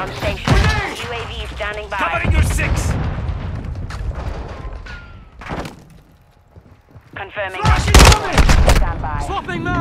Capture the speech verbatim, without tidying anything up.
on station. U A V standing by. Covering your six! Confirming. Flashing coming! Stand by. Swapping mag!